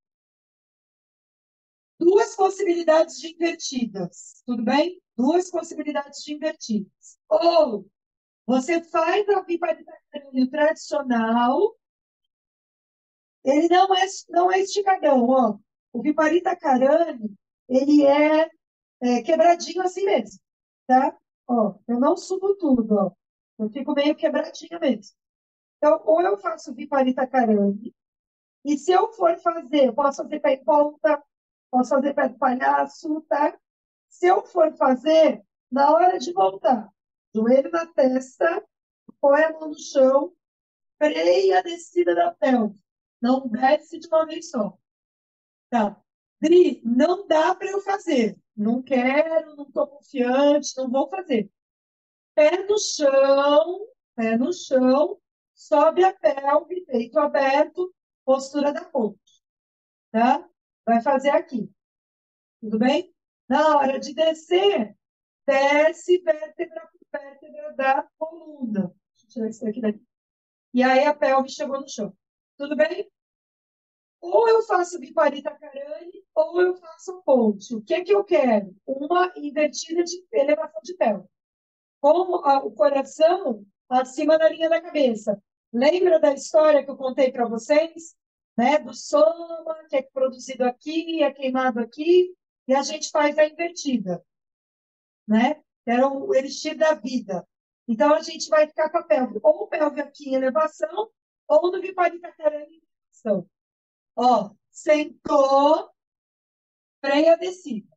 Speaker 1: Duas possibilidades de invertidas, tudo bem? Duas possibilidades de invertidas. Ou você faz a viparita tradicional, ele não é, não é esticadão, ó. O Viparita Karani, ele é, é quebradinho assim mesmo, tá? Ó, eu não subo tudo, ó. Eu fico meio quebradinha mesmo. Então, ou eu faço Viparita Karani, e se eu for fazer, eu posso fazer pé em ponta, posso fazer pé de palhaço, tá? Se eu for fazer, na hora de voltar, joelho na testa, põe a mão no chão, freia a descida da pelve. Não desce de uma vez só. Tá. Dri, não dá para eu fazer. Não quero, não estou confiante, não vou fazer. Pé no chão, pé no chão, sobe a pelve, peito aberto, postura da ponte. Tá? Vai fazer aqui. Tudo bem? Na hora de descer, desce vértebra por vértebra da coluna. tirar isso daqui daqui. E aí a pelve chegou no chão. Tudo bem? Ou eu faço Viparita Karani, ou eu faço ponte. O que é que eu quero? Uma invertida de elevação de pelve. Com a- o coração acima da linha da cabeça. Lembra da história que eu contei para vocês? Né? Do soma, que é produzido aqui, é queimado aqui, e a gente faz a invertida. Né? Era o elixir da vida. Então, a gente vai ficar com a pelve, ou pelve aqui em elevação, ou no Viparita Karani em elevação. Ó, sentou, freia a descida.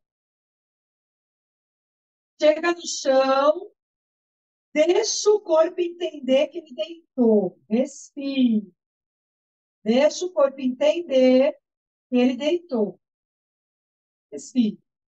Speaker 1: Chega no chão, deixa o corpo entender que ele deitou. Respira. Deixa o corpo entender que ele deitou. Respira.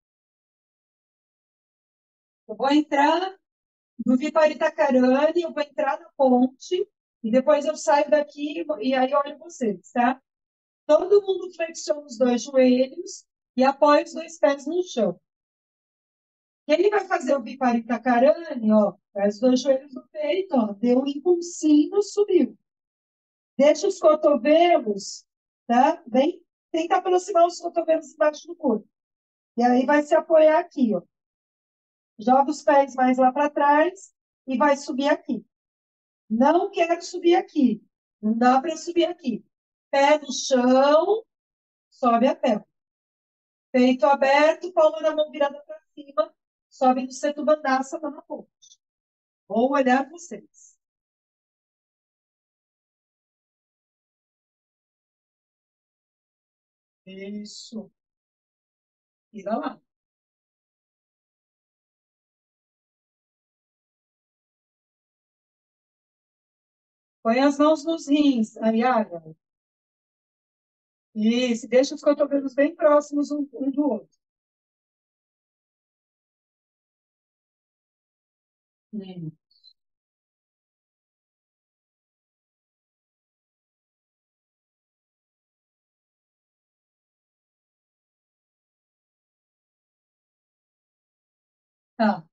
Speaker 1: Eu vou entrar no Viparita Karani, eu vou entrar na ponte, e depois eu saio daqui e aí olho vocês, tá? Todo mundo flexiona os dois joelhos e apoia os dois pés no chão. Quem vai fazer o Viparita Karani, ó, faz os dois joelhos no peito, ó, deu um impulsinho, subiu. Deixa os cotovelos, tá? Bem, tenta aproximar os cotovelos embaixo do corpo. E aí vai se apoiar aqui, ó. Joga os pés mais lá para trás e vai subir aqui. Não quero subir aqui. Não dá para subir aqui. Pé no chão, sobe a perna. Peito aberto, palma da mão virada para cima, sobe no Setu Bandhasana na ponte. Vou olhar vocês. Isso. Vira lá. Põe as mãos nos rins, Ariaga. Isso, deixa os cotovelos bem próximos um, um do outro. Isso. Tá.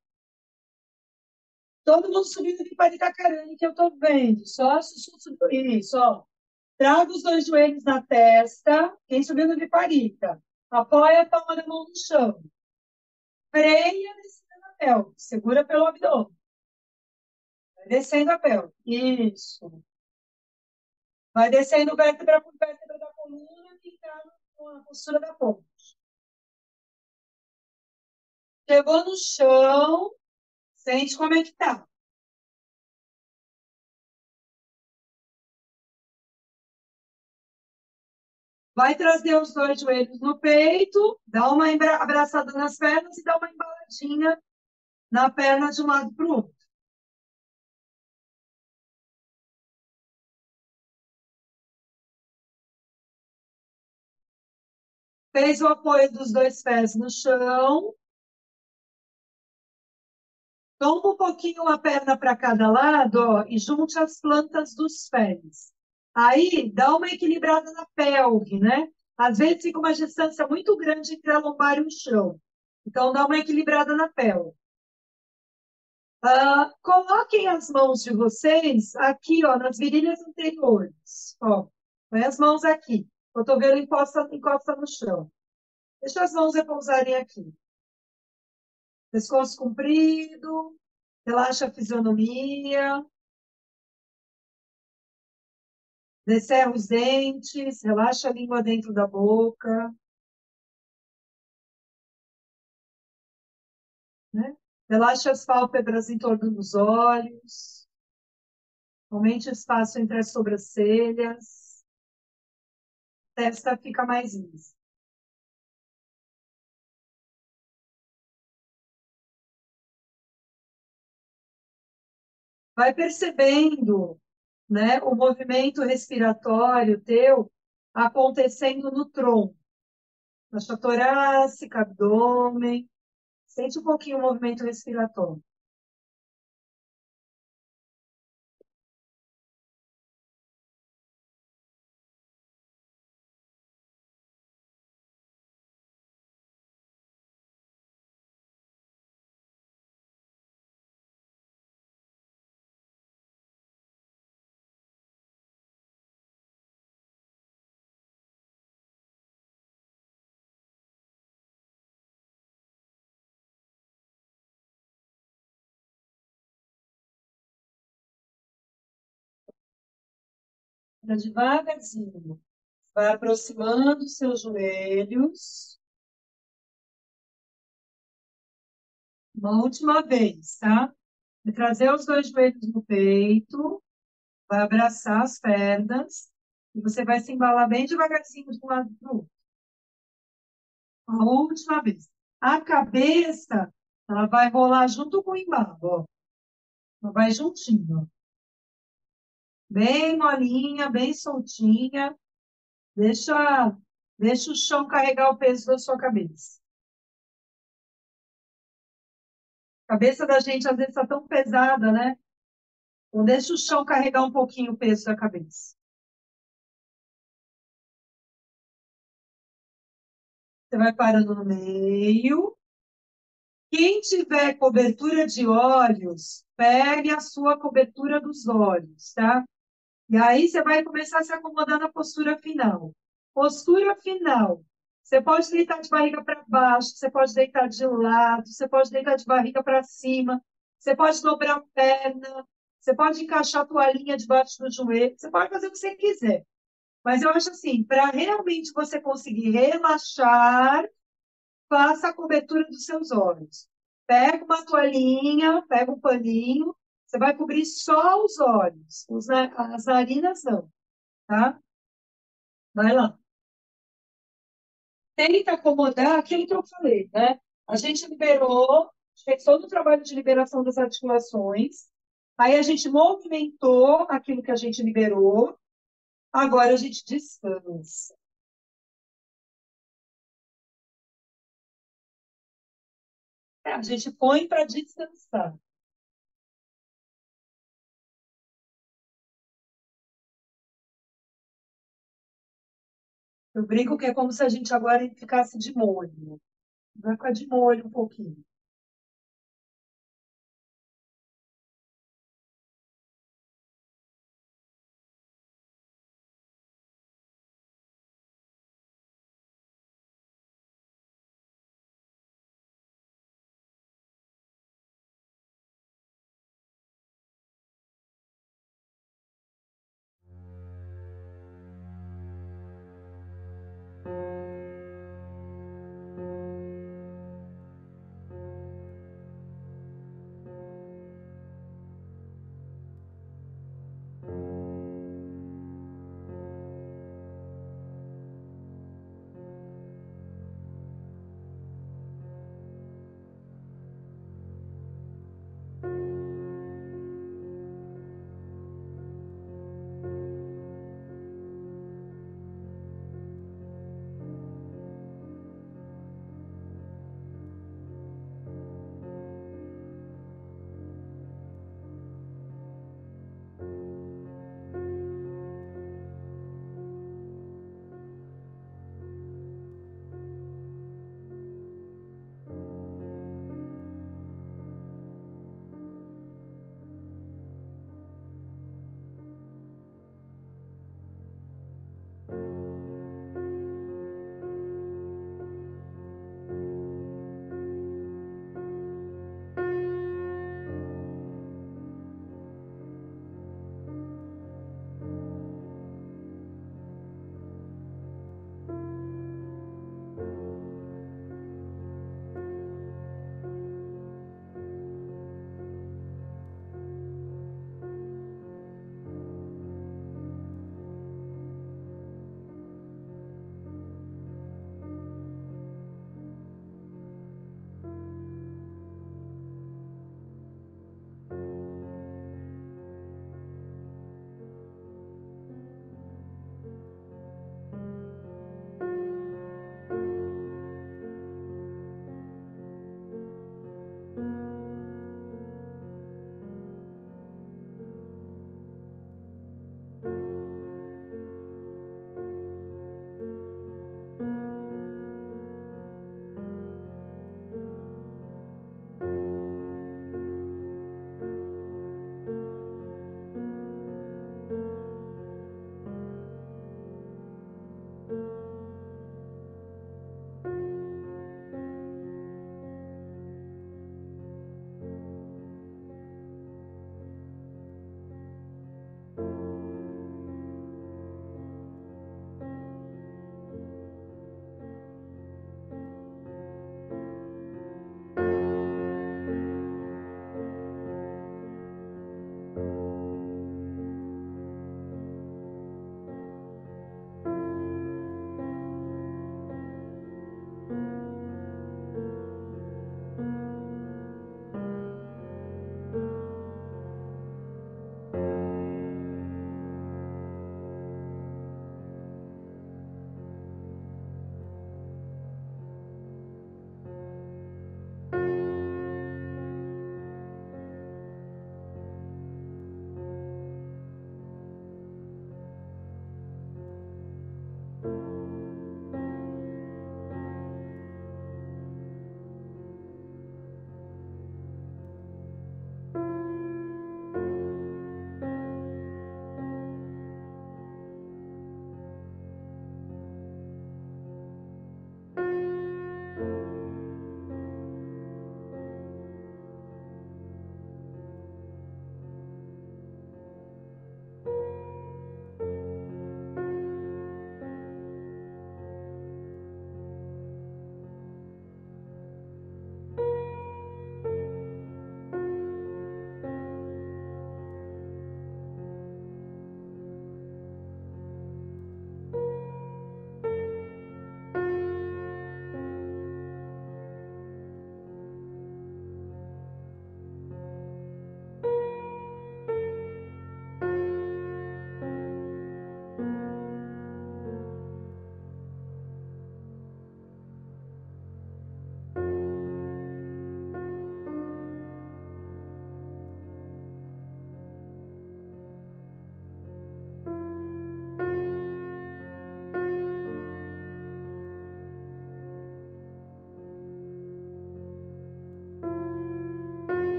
Speaker 1: Todo mundo subindo de Paritacarana, que eu tô vendo. Só isso, ó. Traga os dois joelhos na testa. Quem subindo de parita. Apoia a palma da mão no chão. Freia descendo a pelve. Segura pelo abdômen. Vai descendo a pelve. Isso. Vai descendo vértebra por vértebra da coluna e tá na postura da ponte. Chegou no chão. Sente como é que tá. Vai trazer os dois joelhos no peito, dá uma abraçada nas pernas e dá uma embaladinha na perna de um lado para o outro. Fez o apoio dos dois pés no chão. Toma um pouquinho a perna para cada lado, ó, e junte as plantas dos pés. Aí, dá uma equilibrada na pelve, né? Às vezes fica uma distância muito grande entre a lombar e o chão. Então, dá uma equilibrada na pelve. Ah, coloquem as mãos de vocês aqui, ó, nas virilhas anteriores. Ó, põe as mãos aqui. O cotovelo encosta, encosta no chão. Deixa as mãos repousarem aqui. Pescoço comprido, relaxa a fisionomia, descerra os dentes, relaxa a língua dentro da boca, né? Relaxa as pálpebras em torno dos olhos, aumente o espaço entre as sobrancelhas, a testa fica mais lisa. Vai percebendo, né, o movimento respiratório teu acontecendo no tronco, na torácica, abdômen. Sente um pouquinho o movimento respiratório. Anda devagarzinho. Vai aproximando os seus joelhos. Uma última vez, tá? Vai trazer os dois joelhos no peito. Vai abraçar as pernas. E você vai se embalar bem devagarzinho de um lado para o outro. A última vez. A cabeça, ela vai rolar junto com o embalo, ó. Ela vai juntinho, ó. Bem molinha, bem soltinha. Deixa, deixa o chão carregar o peso da sua cabeça. A cabeça da gente às vezes está tão pesada, né? Então deixa o chão carregar um pouquinho o peso da cabeça. Você vai parando no meio. Quem tiver cobertura de olhos, pegue a sua cobertura dos olhos, tá? E aí você vai começar a se acomodar na postura final. Postura final. Você pode deitar de barriga para baixo, você pode deitar de lado, você pode deitar de barriga para cima, você pode dobrar a perna, você pode encaixar a toalhinha debaixo do joelho, você pode fazer o que você quiser. Mas eu acho assim, para realmente você conseguir relaxar, faça a cobertura dos seus olhos. Pega uma toalhinha, pega um paninho, você vai cobrir só os olhos, os, as narinas não, tá? Vai lá. Tenta acomodar aquilo que eu falei, né? A gente liberou, fez todo o trabalho de liberação das articulações, aí a gente movimentou aquilo que a gente liberou, agora a gente descansa. É, a gente põe para descansar. Eu brinco que é como se a gente agora ficasse de molho. Vai ficar de molho um pouquinho.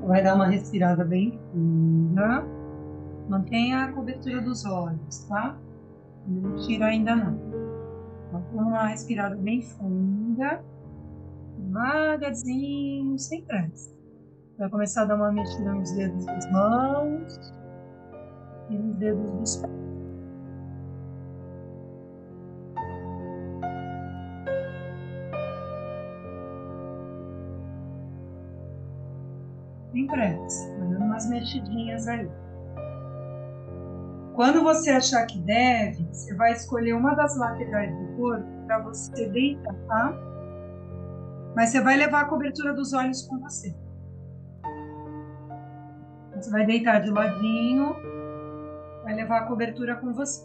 Speaker 1: Vai dar uma respirada bem funda. Mantenha a cobertura dos olhos, tá? Não tira ainda não. Então, uma respirada bem funda. Devagarzinho, sem pressa. Vai começar a dar uma mexida nos dedos das mãos e nos dedos dos pés. Sem pressa, dando umas mexidinhas aí. Quando você achar que deve, você vai escolher uma das laterais do corpo para você deitar, tá? Mas você vai levar a cobertura dos olhos com você. Você vai deitar de ladinho, vai levar a cobertura com você.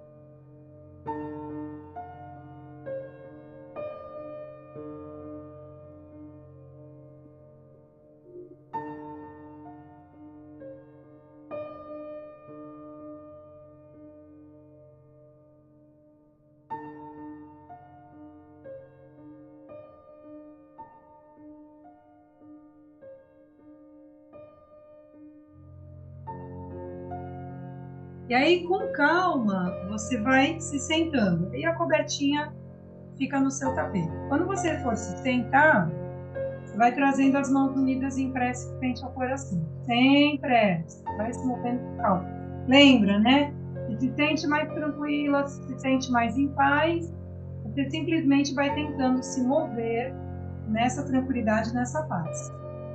Speaker 1: E aí, com calma, você vai se sentando. E a cobertinha fica no seu tapete. Quando você for se sentar, você vai trazendo as mãos unidas em prece frente ao coração. Sem pressa. Vai se movendo com calma. Lembra, né? Se se sente mais tranquila, se se sente mais em paz, você simplesmente vai tentando se mover nessa tranquilidade, nessa paz.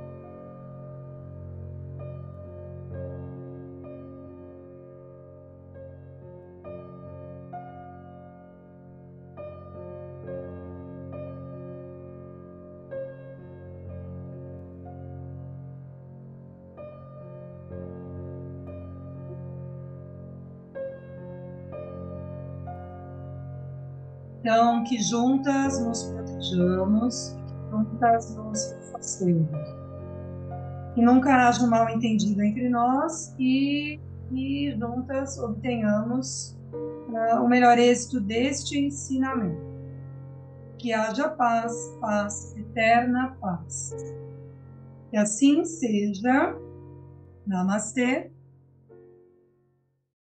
Speaker 1: Então, que juntas nos protejamos, juntas nos reforcemos. Que nunca haja um mal entendido entre nós e, e juntas obtenhamos uh, o melhor êxito deste ensinamento. Que haja paz, paz, eterna paz. Que assim seja. Namastê.